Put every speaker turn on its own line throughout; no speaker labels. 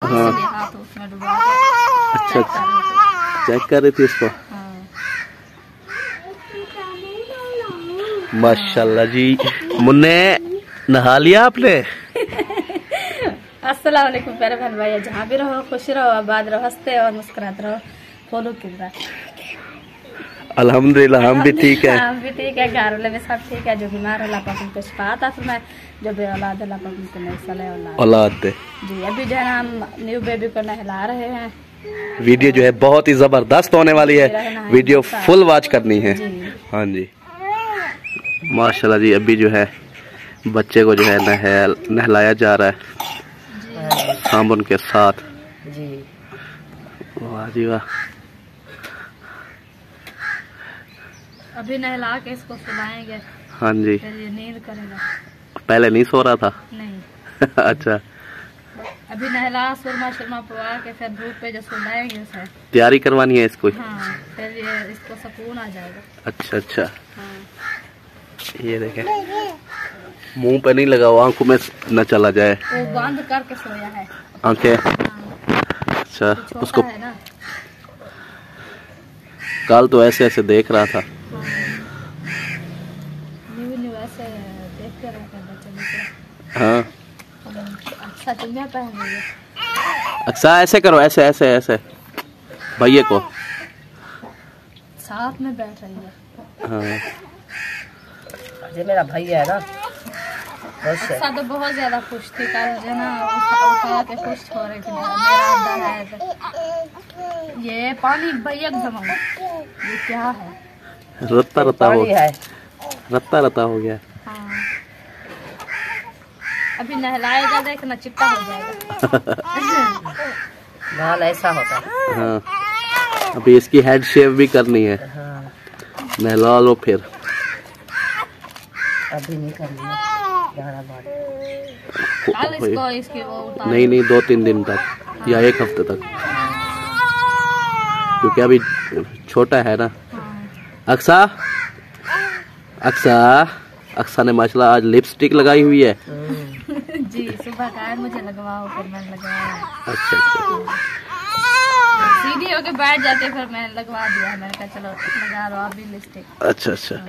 हाँ।
हाथ उसमें डुबा के
अच्छा, चेक कर रही थी इसको।
हाँ।
माशाल्लाह जी। मुन्ने नहा लिया आपने?
अस्सलाम वालेकुम प्यारे बहन भाई, जहाँ भी रहो खुश रहो, आबाद रहो, हंसते और मुस्कुराते रहो। फॉलो कितना
अल्हम्दुलिल्लाह हम भी ठीक है।
हम भी ठीक है, घर वाले भी सब ठीक है। जो बीमार है लापा को शिफा अता फरमाए, जो बे औलाद है लापा को नई सलाह
औलाद दे
जी। अभी जो है ना हम न्यू बेबी को नहला रहे हैं।
वीडियो जो है बहुत ही जबरदस्त होने वाली है, वीडियो फुल वॉच करनी है। हाँ जी माशाल्लाह जी। अभी जो है बच्चे को जो है नहलाया जा रहा है साबुन के साथ जी। वाह जी वाह।
अभी नहला के इसको सुलाएंगे।
हाँ जी,
फिर ये नींद करेगा।
पहले नहीं सो रहा था?
नहीं।
अच्छा,
अभी नहला सुरमा शुरमा पवा के फिर धूप पे जो सुलाएंगे उसे।
तैयारी करवानी है इसको?
हाँ, फिर ये इसको सुकून आ जाएगा।
अच्छा अच्छा।
हाँ।
ये देखें, मुंह पे नहीं लगा हुआ, आंखों में न चला जाए।
वो बंद करके सोया है
आंखें।
हाँ।
अच्छा,
तो
उसको
है ना।
कल तो ऐसे ऐसे देख रहा था।
न्यू ऐसे देख कर बच्चे।
हाँ
अच्छा चुम्मा पहन रही है।
अच्छा ऐसे करो, ऐसे ऐसे ऐसे भैया को
साथ में बैठ रही है।
हाँ
ये मेरा भैया है ना।
अच्छा तो बहुत ज्यादा खुश थी कल जो ना, उठा के खुश हो रही थी। मेरा अड्डा है तो ये पानी भैया जमा, ये क्या है?
रत्ता रत्ता हो
पानी है।
रत्ता रत्ता हो गया।
हाँ। अभी नहलाएगा देखना चिट्टा हो जाएगा।
बाल ऐसा होता है।
हाँ अभी इसकी हेड शेव भी करनी है।
हाँ।
नहला लो फिर।
अभी नहीं करनी है।
कल इसको इसकी वो उतार।
नहीं 2-3 दिन तक या 1 हफ्ते तक, क्योंकि अभी छोटा है ना। अक्सा अक्सा अक्सा ने माशाल्लाह आज लिपस्टिक लगाई हुई है।
जी सुबह कहा मुझे लगवाओ, फिर मैंने लगवाया।
अच्छा अच्छा।
सीधी होके बैठ जाते फिर मैंने लगवा दिया। मैंने कहा चलो लगा लो आप भी लिपस्टिक।
अच्छा अच्छा।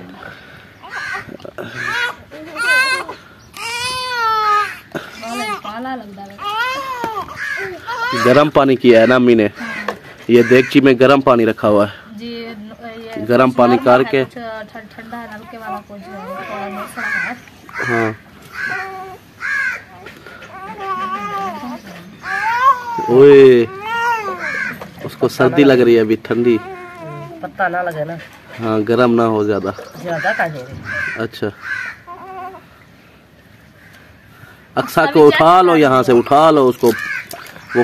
काला लगता है।
गरम पानी किया है ना अम्मी ने। ये देगची में गरम पानी रखा हुआ है
जी। ये
गरम पानी करके
ठंडा है नलके वाला कुछ थोड़ा मौसम है।
हाँ ओए उसको सर्दी लग रही है अभी, ठंडी
पत्ता ना लगे ना।
हाँ गरम ना हो ज्यादा
का।
अच्छा अक्सा को उठा लो, यहाँ से उठा लो उसको। वो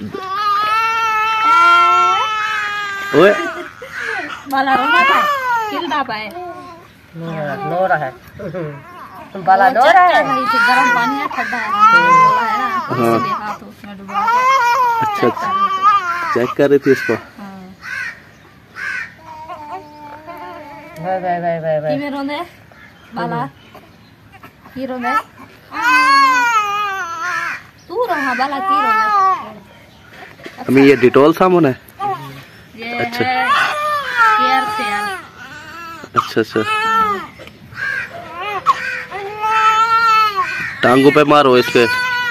ओए
बाला रोना था, किलना पाए।
नो रहा है। बाला नो रहा है।
गरम पानी है, ठंडा है बोला है ना, इसलिए हाथ उसमें डुबा के
अच्छा चेक कर रही थी इसको।
भाई
की में रोने बाला की रोने तू रोहा बाला की रोने।
अम्मी ये डिटॉल साबुन है?
ये
अच्छा।
है केयर फेयर।
अच्छा अच्छा। टांगों पे मारो इसके।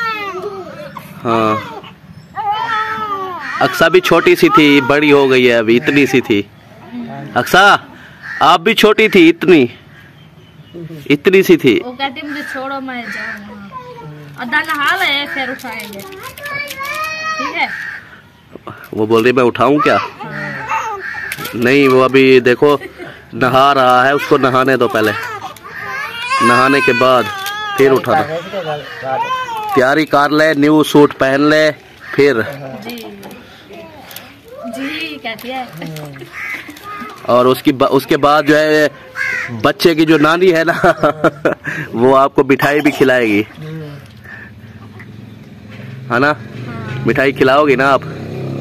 हाँ अक्सा भी छोटी सी थी, बड़ी हो गई है अभी, इतनी सी थी। अक्सा आप भी छोटी थी, इतनी सी थी।
वो कहती मुझे छोड़ो मैं जाऊँ, और दाना हाल है फिर उठाएंगे। ठीक है।
वो बोल रही मैं उठाऊं क्या? नहीं वो अभी देखो नहा रहा है, उसको नहाने दो पहले, नहाने के बाद फिर उठाना। तैयारी कर ले, न्यू सूट पहन ले फिर।
जी जी कहती है।
और उसके बाद जो है बच्चे की जो नानी है ना वो आपको मिठाई भी खिलाएगी, है ना? मिठाई खिलाओगी ना आप?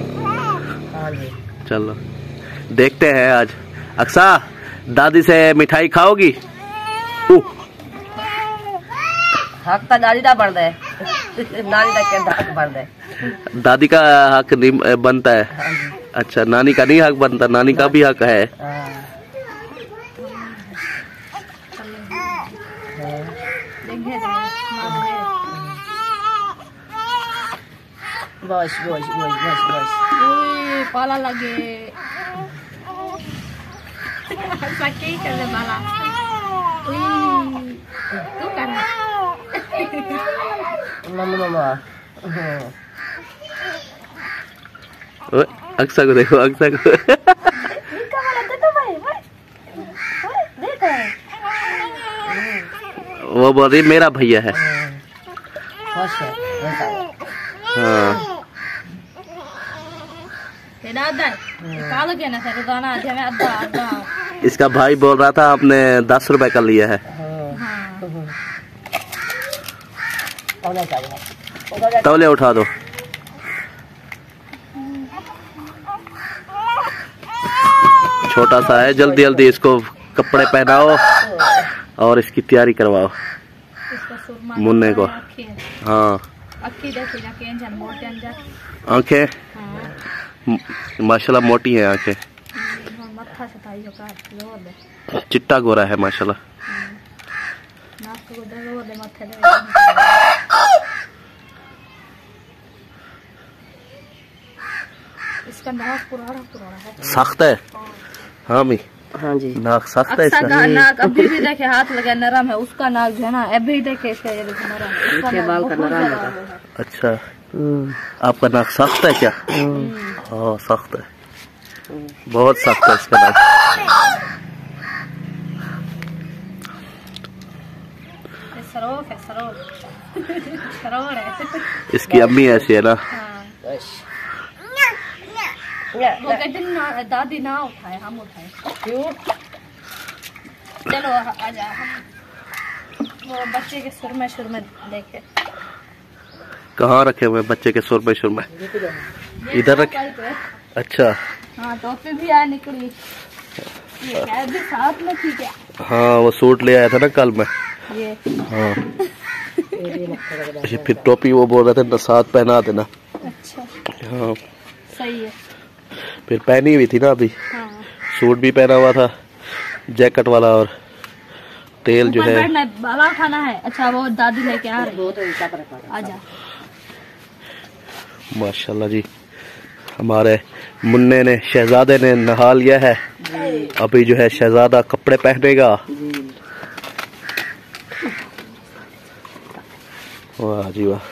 चलो देखते हैं आज। अक्सा दादी से मिठाई खाओगी?
हक दादी दा बढ़ रहा है। नानी तक के हक बनता है।
दादी का हक नहीं बनता है।
हाँ जी।
अच्छा, नानी का नहीं हक बनता, नानी का भी हक है।
बस बस बस बस बस
पाला लगे सके कर ले बाला तू कर
मम्मा
अक्सा को देखो, अक्सा को वो बोल रही मेरा भैया है। हाँ इसका भाई बोल रहा था आपने 10 रुपए का लिया है। तौले उठा दो। छोटा सा है, जल्दी जल्दी इसको कपड़े पहनाओ और इसकी तैयारी करवाओ मुन्ने को। हाँ आंखें माशाल्लाह मोटी है आंखें, चिट्टा गोरा है माशाल्लाह।
इसका नाक पुराना है,
सख्त है। हाँ मी,
हाँ जी
नाक सख्त है इसका।
नाक अभी भी देखे हाथ लगा नरम है, उसका नाक जो है ना अभी देखे इसका ये नरम है, उसका
बाल का नरम है।
अच्छा आपका नाक सख्त है क्या? हाँ सख्त है, बहुत सख्त है इसका नाक।
सरोवर है।
इसकी अम्मी ऐसी है ना।
वो कहते ना दादी ना उठाए, हम उठाए। क्यों? चलो आजा, हम वो बच्चे के सुर में देखे।
कहाँ रखे हुए बच्चे के सुर में? इधर रखे। अच्छा
हाँ टोपी भी आ निकली, ये भी साथ में थी क्या?
हाँ वो सूट ले आया था ना कल मैं।
ये
हाँ फिर टोपी वो बोल रहे थे साथ पहना देना।
अच्छा
हाँ
सही है।
फिर पहनी हुई थी ना अभी।
हाँ।
सूट भी पहना हुआ था जैकेट वाला, और तेल जो है
बाला खाना है। अच्छा वो दादी लेके आ रही, आजा।
माशाल्लाह जी, हमारे मुन्ने ने, शहजादे ने नहा लिया है। अभी जो है शहजादा कपड़े पहनेगा। वाह जी वाह।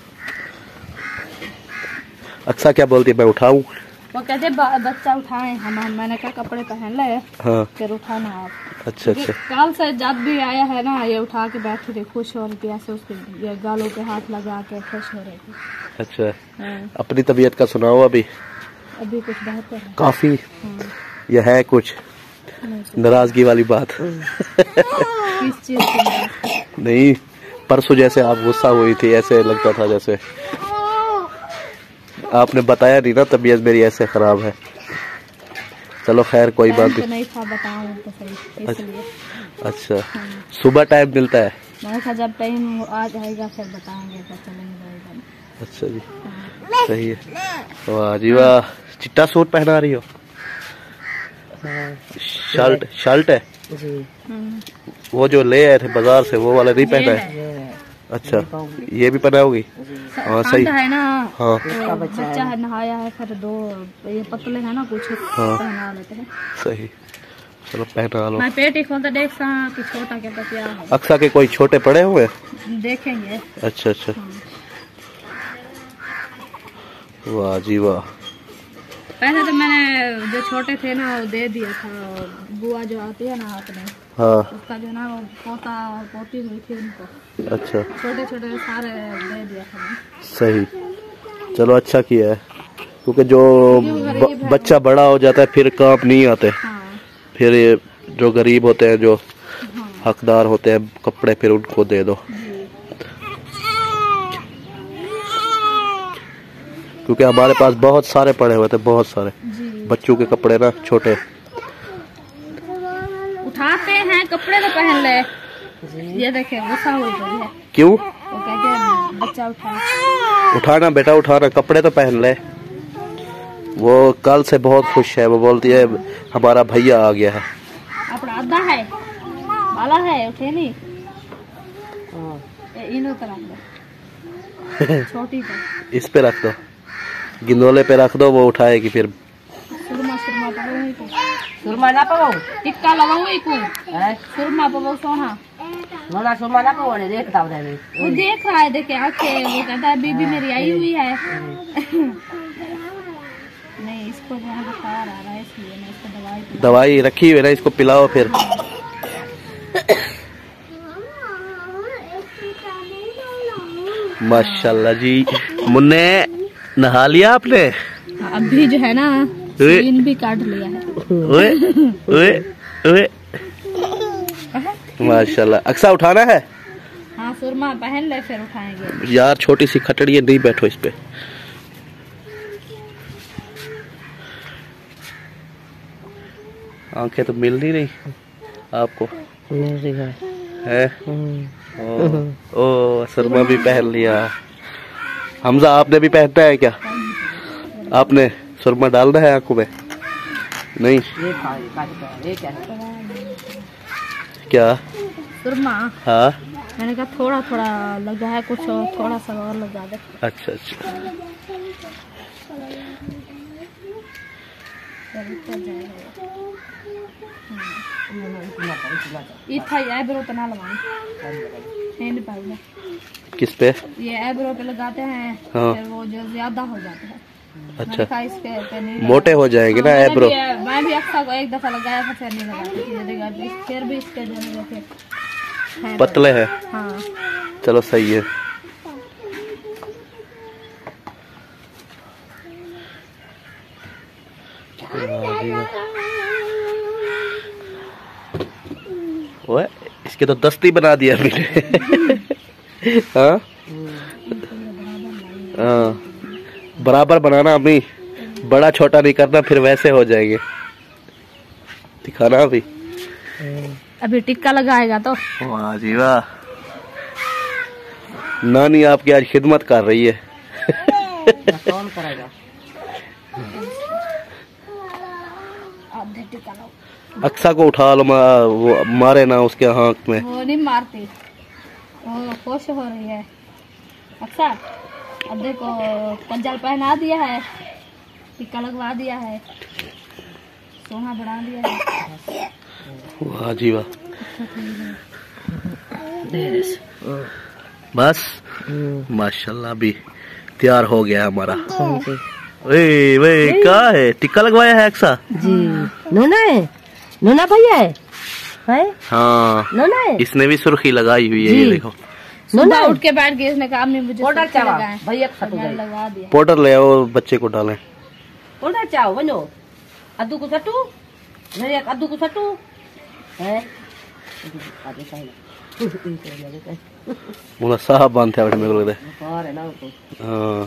अच्छा क्या बोलती है, मैं उठाऊं?
वो कहते बच्चा उठाए, मैंने कहा कपड़े पहन ले। हाँ। फिर उठाना आप।
अच्छा अच्छा।
काल से जब भी आया है ना, ये उठा के बैठी थी खुश हो रही थी, ऐसे उसके ये गालों पे हाथ लगा के खुश हो रही थी।
अच्छा अपनी तबीयत का सुनाओ। अभी
कुछ बेहतर है
काफी। यह है कुछ नाराजगी वाली बात?
किस चीज की?
नहीं, परसों जैसे आप गुस्सा हुई थी ऐसे लगता था जैसे आपने बताया नहीं ना तबीयत मेरी ऐसे खराब है। चलो खैर कोई बात
नहीं था, बताऊं तो सही इसलिए।
अच्छा सुबह टाइम मिलता है?
मैंने कहा जब टाइम आ जाएगा फिर बताएंगे, तो चलेंगे।
अच्छा जी सही है। वाह जी वाह, चिट्टा सूट पहना रही हो? शर्ट है
जी।
वो जो ले आए थे बाजार से वो वाला नहीं पहना है? अच्छा ये भी पहना होगी? हाँ सही
है ना।
हाँ
तो बच्चा है, नहाया है, फिर दो ये पतले है ना कुछ। हाँ पहना लेते हैं।
सही, चलो पहना लो।
मैं पेट ही खोलता देख सा कि छोटा क्या क्या है।
अक्सा के कोई छोटे पड़े हुए
देखेंगे।
अच्छा अच्छा। वाह जी वाह।
पहले तो मैंने जो छोटे थे ना वो दे दिया था, बुआ जो आती है ना आपने,
हाँ
उसका जो ना वो पोता पोती हुई थी उनको।
अच्छा
छोटे छोटे सारे दे दिया था।
सही, चलो अच्छा किया है, क्योंकि जो बच्चा बड़ा हो जाता है फिर काम नहीं आते।
हाँ।
फिर जो गरीब होते हैं, जो हकदार होते हैं कपड़े, फिर उनको दे दो। क्योंकि हमारे पास बहुत सारे पड़े हुए थे, बहुत सारे बच्चों के कपड़े ना छोटे।
उठाते हैं कपड़े तो पहन ले। ये देखे गुस्सा हुई है।
क्यों?
वो कहते बच्चा उठाना।
उठाना बेटा उठाना, कपड़े तो पहन ले। वो कल से बहुत खुश है, वो बोलती है हमारा भैया आ गया है।
अपना आधा है वाला है, उठे नहीं इनो तो रख दो छोटी पे, इस
पे रख दो, गिंदोले पे रख दो, वो उठाएगी फिर।
सुरमा सुरमा पवाऊं इको,
सुरमा ना पवाऊं,
टिक्का लगाऊं इको, सुरमा पवाऊं सोना।
नोना सुरमा ना पवाऊं, देखता हूँ
वो देख रहा है, देखे आंखें, वो कहता है बीबी मेरी आई हुई है। नहीं इसको जो है बुखार आ रहा है, इसलिए मैं इसको
दवाई रखी हुई है ना, इसको पिलाओ फिर। माशाल्लाह जी। मुन्ने नहा लिया आपने?
अभी जो है ना सीन भी काट लिया है।
ओए ओए ओए माशाल्लाह। अक्सा उठाना है?
हाँ सुरमा पहन ले फिर उठाएंगे।
यार छोटी सी खटड़ी है, नहीं बैठो इस पे। आंखें तो मिल नहीं रही आपको है? ओ सुरमा भी पहन लिया। हमजा आपने भी पहनना है क्या? आपने सुरमा डालना है आंखों में? नहीं क्या
सुरमा?
हाँ
मैंने कहा थोड़ा थोड़ा लगा है, कुछ और थोड़ा सा और लगा दे।
अच्छा अच्छा।
एब्रो पे ना लगाऊं,
किस पे?
ये एब्रो पे लगाते हैं।
हाँ।
फिर वो जो ज्यादा हो जाता है।
अच्छा
इस पे नहीं
मोटे हो जाएंगे ना एब्रो।
मैं भी अक्सा को एक दफा लगाया था, फिर नहीं लगाती, फिर भी इसके जो
पतले हैं।
हाँ
चलो सही है। ओए इसके तो दस्ती बना दिया मैंने। हाँ बराबर बनाना अम्मी, बड़ा छोटा नहीं करना, फिर वैसे हो जाएंगे। दिखाना अभी
टिक्का लगाएगा तो।
वाह जी वाह, नानी आपकी आज खिदमत कर रही है।
कौन करेगा?
अक्सा को उठा लो, वो मारे ना उसके हाथ में।
वो नहीं मारती, वो खुश हो रही है। अक्सा अब देखो पंजाल पहना दिया है, टिक्का लगवा दिया है, सोना बढ़ा दिया है।
वाह जी वाह। बस माशाल्लाह भी तैयार हो गया हमारा। वे वे क्या है? टिक्का लगवाया है अक्सा
जी? नोना है, नोना भैया है?
हाँ
नोना है।
इसने भी सुर्खी लगाई हुई है, ये देखो।
नोना उठ के बैठ गई, इसने कहा मुझे
भैया
लगा दिया।
पाउडर ले आओ, बच्चे को डालें।
पाउडर चाहो बनो, अद्दू को सट्टू, मेरे अद्दू को सट्टू है।
मुला साहब बांधते हैं मेरे को लगता है। हाँ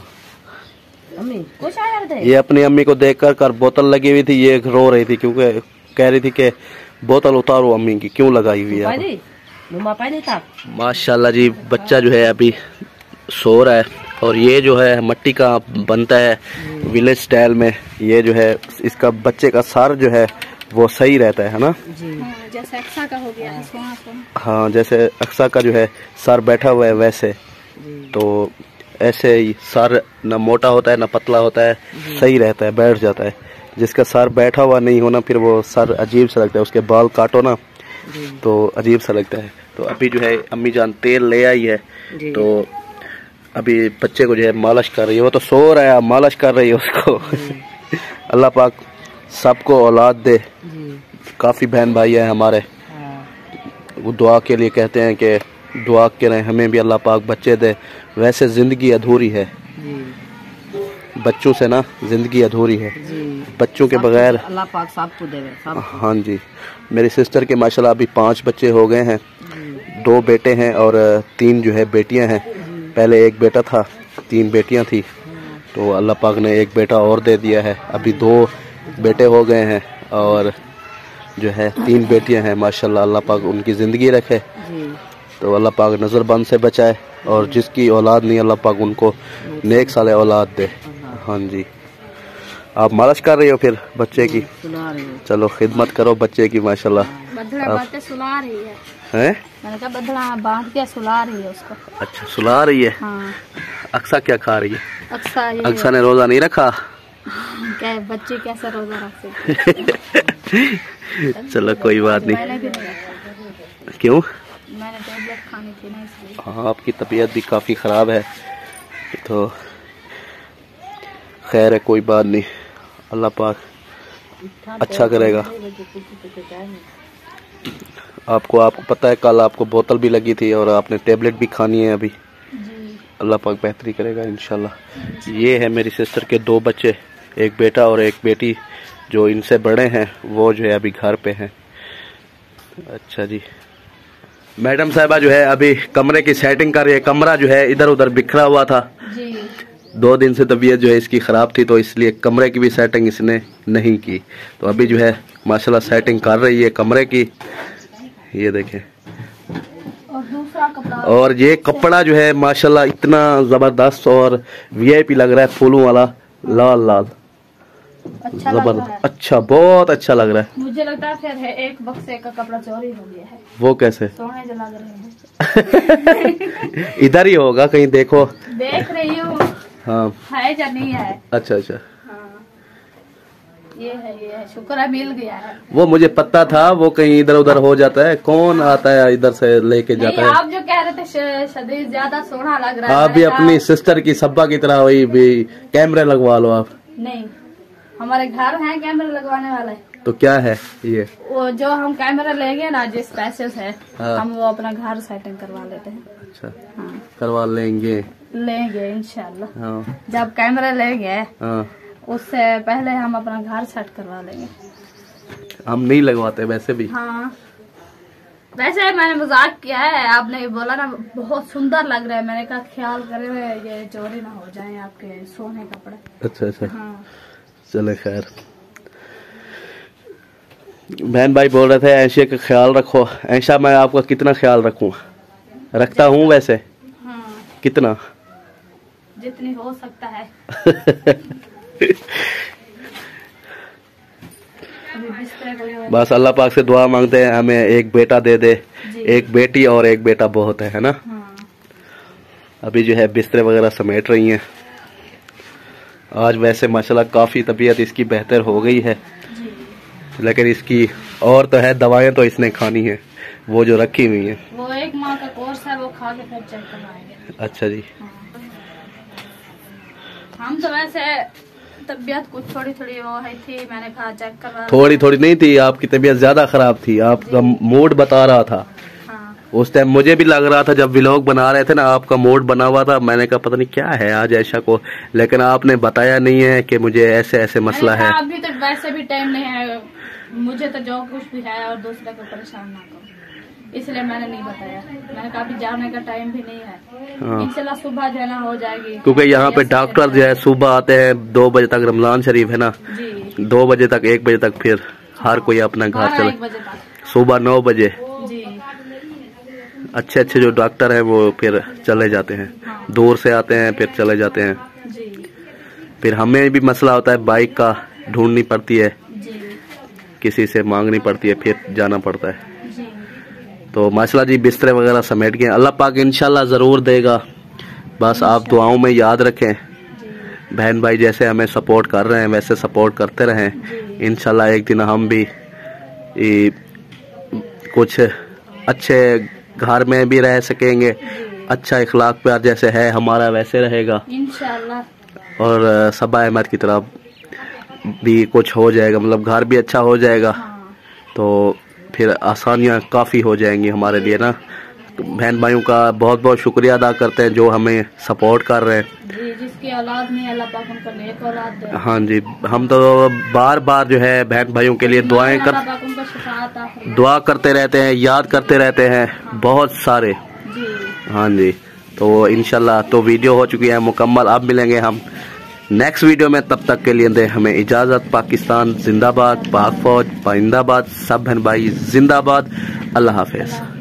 ये अपनी अम्मी को देखकर कर बोतल लगी हुई थी, ये रो रही थी क्योंकि कह रही थी कि बोतल उतारो अम्मी की, क्यों लगाई हुई है। माशाल्लाह जी बच्चा जो है अभी सो रहा है, और ये जो है मट्टी का बनता है विलेज स्टाइल में। ये जो है इसका बच्चे का सर जो है वो सही रहता है ना,
जैसे अक्सा का हो गया।
हाँ जैसे अक्सा का जो है सर बैठा हुआ है वैसे, तो ऐसे ही सर न मोटा होता है न पतला होता है, सही रहता है, बैठ जाता है। जिसका सर बैठा हुआ नहीं होना फिर वो सर अजीब सा लगता है, उसके बाल काटो ना तो अजीब सा लगता है। तो अभी जो है अम्मी जान तेल ले आई है, तो अभी बच्चे को जो है मालिश कर रही है। वो तो सो रहा है, मालिश कर रही है उसको। अल्लाह पाक सबको औलाद दे। काफ़ी बहन भाई हैं हमारे, वो दुआ के लिए कहते हैं कि दुआ करें हमें भी अल्लाह पाक बच्चे दे। वैसे ज़िंदगी अधूरी है, बच्चों से ना ज़िंदगी अधूरी है, बच्चों के बगैर
अल्लाह पाक सबको देवे।
हाँ जी, मेरी सिस्टर के माशाल्लाह अभी 5 बच्चे हो गए हैं, 2 बेटे हैं और 3 जो है बेटियां हैं। पहले एक बेटा था, 3 बेटियां थी, तो अल्लाह पाक ने एक बेटा और दे दिया है। अभी 2 बेटे हो गए हैं और जो है 3 बेटियां हैं। माशाल्लाह अल्लाह पाक उनकी ज़िंदगी रखे तो अल्लाह पाक नज़रबंद से बचाए, और जिसकी औलाद नहीं अल्लाह पाक उनको नेक साले औलाद दे। हाँ जी, आप मालिश कर रही हो फिर बच्चे की? चलो खिदमत करो बच्चे की माशाल्लाह।
सुला रही
है?
मैंने कहा बदला बांध के सुला रही है उसको। अच्छा
सुला रही है।
हाँ।
अक्सा क्या खा रही है?
अक्सा ने
रोजा नहीं रखा?
क्या बच्चे कैसे रोजा रख सकते?
चलो कोई बात नहीं। क्यों?
मैंने टेबलेट खानी थी ना इसलिए।
हाँ, आपकी तबीयत भी काफी खराब है, तो खैर है, कोई बात नहीं, अल्लाह पाक अच्छा करेगा। आपको पता है कल आपको बोतल भी लगी थी और आपने टेबलेट भी खानी है अभी। अल्लाह पाक बेहतरी करेगा इंशाल्लाह। ये है मेरी सिस्टर के 2 बच्चे, एक बेटा और एक बेटी। जो इनसे बड़े हैं वो जो है अभी घर पे हैं। अच्छा जी, मैडम साहिबा जो है अभी कमरे की सेटिंग कर रही है। कमरा जो है इधर उधर बिखरा हुआ था
जी।
2 दिन से तबीयत जो है इसकी ख़राब थी, तो इसलिए कमरे की भी सेटिंग इसने नहीं की। तो अभी जो है माशाल्लाह सेटिंग कर रही है कमरे की। ये देखें,
और दूसरा कपड़ा,
और ये कपड़ा जो है माशाल्लाह इतना ज़बरदस्त और वीआईपी लग रहा है, फूलों वाला लाल लाल,
अच्छा
जबरदस्त, अच्छा, बहुत अच्छा लग रहा है।
मुझे लगता है फिर एक बक्से का कपड़ा चोरी हो गया है।
वो कैसे?
सोने जो लग रहे हैं।
इधर ही होगा कहीं, देखो।
देख रही हूँ।
हाँ,
है या नहीं है?
अच्छा अच्छा,
हाँ, ये है, शुक्र है मिल गया है।
वो मुझे पता था वो कहीं इधर उधर हो जाता है। कौन आता है इधर से लेके जाता है?
आप जो कह रहे थे शदीद ज्यादा सोना लग रहा है।
आप भी अपनी सिस्टर की सब्बा की तरह वही भी कैमरे लगवा लो आप।
नहीं, हमारे घर है कैमरे लगवाने वाले।
तो क्या है ये?
वो जो हम कैमरा लेंगे ना, जिस पैसे से
हाँ।
हम वो अपना घर सेटिंग करवा लेते हैं।
अच्छा,
हाँ।
करवा लेंगे
इंशाल्लाह।
हाँ।
जब कैमरा लेंगे
हाँ।
उससे पहले हम अपना घर सेट करवा लेंगे।
हम नहीं लगवाते वैसे भी।
हाँ, वैसे मैंने मजाक किया है। आपने बोला ना बहुत सुंदर लग रहा है, मैंने कहा ख्याल करे ये चोरी ना हो जाए आपके सोने कपड़े।
अच्छा अच्छा,
हाँ।
चले खैर। बहन भाई बोल रहे थे ऐशा का ख्याल रखो। ऐशा मैं आपका कितना ख्याल रखूं? रखता हूँ वैसे।
हाँ,
कितना?
जितनी हो सकता है।
बस अल्लाह पाक से दुआ मांगते हैं हमें एक बेटा दे दे, एक बेटी और एक बेटा बहुत है ना।
हाँ।
अभी जो है बिस्तर वगैरह समेट रही हैं। आज वैसे माशाल्लाह काफ़ी तबीयत इसकी बेहतर हो गई है, लेकिन इसकी और तो है दवाएं तो इसने खानी है, वो जो रखी हुई है।
वो 1 माह का कोर्स है, वो खा के फिर चेक करवाएंगे।
अच्छा जी।
हाँ। हम तो वैसे तबीयत कुछ थोड़ी थोड़ी वो है थी, मैंने कहा चेक करवा।
थोड़ी थोड़ी नहीं थी, आपकी तबीयत ज्यादा खराब थी। आपका मूड बता रहा था।
हाँ।
उस टाइम मुझे भी लग रहा था जब व्लॉग बना रहे थे ना, आपका मूड बना हुआ था। मैंने कहा पता नहीं क्या है आज ऐशा को, लेकिन आपने बताया नहीं है कि मुझे ऐसे ऐसे मसला है।
अभी तो वैसे भी टाइम नहीं है मुझे, तो जो कुछ भी है और दूसरे को परेशान ना करो, इसलिए मैंने नहीं बताया। मैंने कहा अभी जाने का टाइम भी नहीं है।
हाँ।
इंशाल्लाह सुबह जो है ना हो जाएगी,
क्योंकि यहाँ पे डॉक्टर जो है सुबह आते हैं 2 बजे तक, रमजान शरीफ है ना, 2 बजे तक 1 बजे तक, फिर हर कोई अपना घर चले। सुबह 9 बजे
जी।
अच्छे अच्छे जो डॉक्टर हैं वो फिर चले जाते हैं। हाँ। दूर से आते हैं फिर चले जाते हैं
जी।
फिर हमें भी मसला होता है, बाइक का ढूंढनी पड़ती है
जी।
किसी से मांगनी पड़ती है, फिर जाना पड़ता है।
जी।
तो माशाल्लाह जी बिस्तर वगैरह समेट गए। अल्लाह पाक इंशाल्लाह ज़रूर देगा, बस आप दुआओं में याद रखें। बहन भाई जैसे हमें सपोर्ट कर रहे हैं वैसे सपोर्ट करते रहें। इंशाल्लाह एक दिन हम भी कुछ अच्छे घर में भी रह सकेंगे, अच्छा इखलाक प्यार जैसे है हमारा वैसे रहेगा
इंशाल्लाह।
और सबा अहमद की तरफ भी कुछ हो जाएगा, मतलब घर भी अच्छा हो जाएगा।
हाँ।
तो फिर आसानियाँ काफ़ी हो जाएंगी हमारे लिए ना। तो बहन भाइयों का बहुत बहुत शुक्रिया अदा करते हैं जो हमें सपोर्ट कर रहे हैं।
जी, जिसकी औलाद नहीं अल्लाह पाक उनको नेक औलाद दे।
हाँ जी, हम तो बार बार जो है बहन भाइयों के लिए दुआ करते रहते हैं, याद करते रहते हैं बहुत सारे
जी।
हाँ जी। तो इंशाल्लाह तो वीडियो हो चुकी है मुकम्मल। अब मिलेंगे हम नेक्स्ट वीडियो में, तब तक के लिए दे हमें इजाज़त। पाकिस्तान जिंदाबाद, पाक फौज पाइंदाबाद, सब बहन भाई जिंदाबाद। अल्लाह हाफिज।